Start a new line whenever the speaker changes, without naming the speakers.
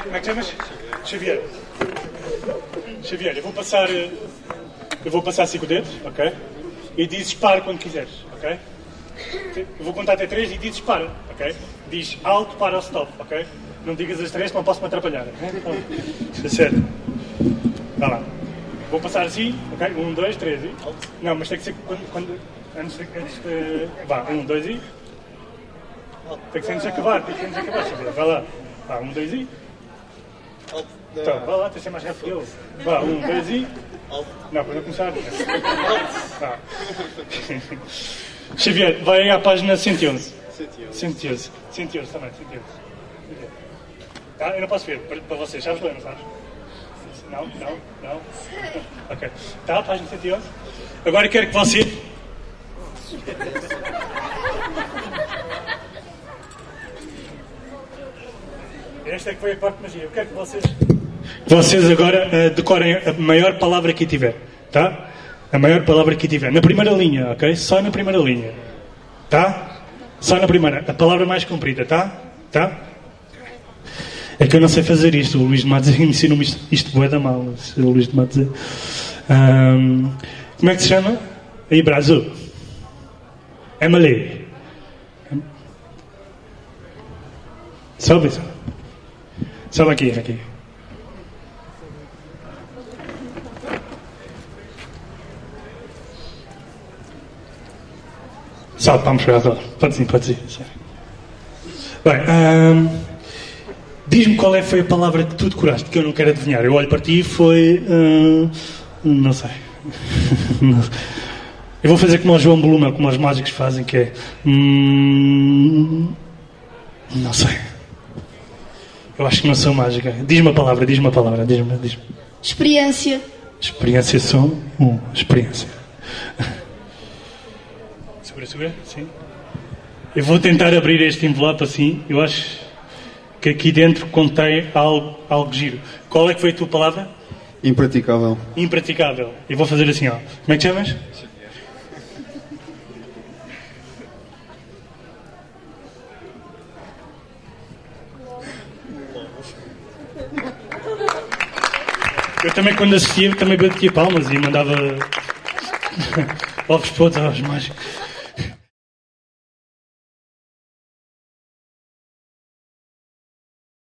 Como é que chamas? Xavier. Xavier, eu vou passar 5 dedos, ok? E dizes para quando quiseres, ok? Eu vou contar até 3 e dizes para, ok? Diz alto para o stop, ok? Não digas as 3 que não posso me atrapalhar, ok? Está certo. Vá lá. Vou passar assim, ok? 1, 2, 3 e... Não, mas tem que ser antes de... Vá, 1, 2 e... Tem que ser antes de acabar, Xavier. Vá lá. Vá, 1, 2 e... Então, vá lá, tem que ser mais rápido. Vá, 1, 2 e... Não, para não começar. Vá. Xavier, vai à página 111. 111 também, 111. Tá? Eu não posso ver, para vocês. Sabes ler, não sabes? Não. Ok. Tá, página 111. Agora quero que você... Esta é que foi a parte de magia. Eu quero que vocês agora decorem a maior palavra que tiver, tá? A maior palavra que tiver. Na primeira linha, ok? Só na primeira linha. Tá? Só na primeira. A palavra mais comprida, tá? Tá? É que eu não sei fazer isto. O Luís de Matos ensina-me isto bué da mal. O Luís de Matos... como é que se chama? Aí, Brasil. Emily. Sobe. Sobe aqui. Sobe, vamos para agora. Pode ir. Bem, diz-me qual foi a palavra que tu decoraste, que eu não quero adivinhar. Eu olho para ti e foi... não sei. Eu vou fazer como o João Bluma, como os mágicos fazem, que é... não sei. Eu acho que não sou mágica. Diz-me a palavra. Diz-me.
Experiência.
Experiência são experiência. Segura, sim. Eu vou tentar abrir este envelope assim. Eu acho que aqui dentro contém algo giro. Qual é que foi a tua palavra?
Impraticável.
Impraticável. Eu vou fazer assim, ó. Como é que te chamas? Eu também, quando assistia, também batia palmas e mandava ovos todos aos mágicos.